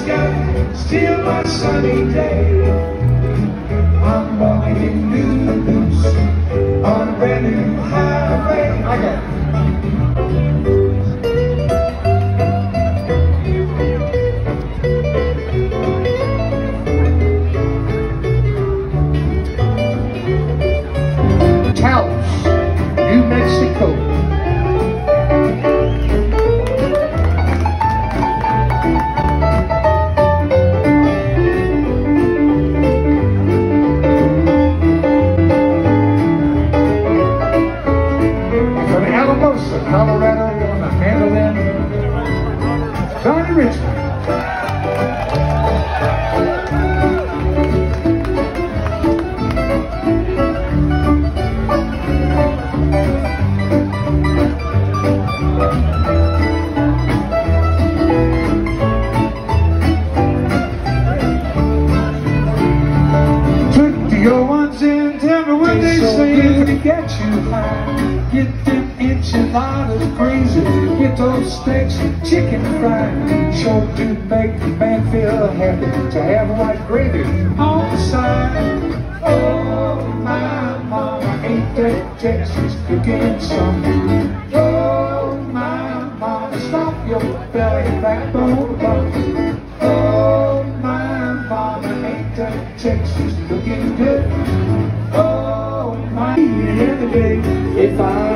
sky, still my sunny day. I'm walking in new boots on a brand new highway. I got it. New Mexico. From Alamosa, Colorado, on the mandolin, Johnny Richmond. Get you high, get them enchiladas crazy, get those steaks, chicken fried. Sure do make the man feel happy to have white gravy on the side. Oh, my mama, ain't that Texas cooking something? Oh, my mama, stop your belly backbone bumping. Oh, my mama, ain't that Texas looking good? Oh, my, every day, if I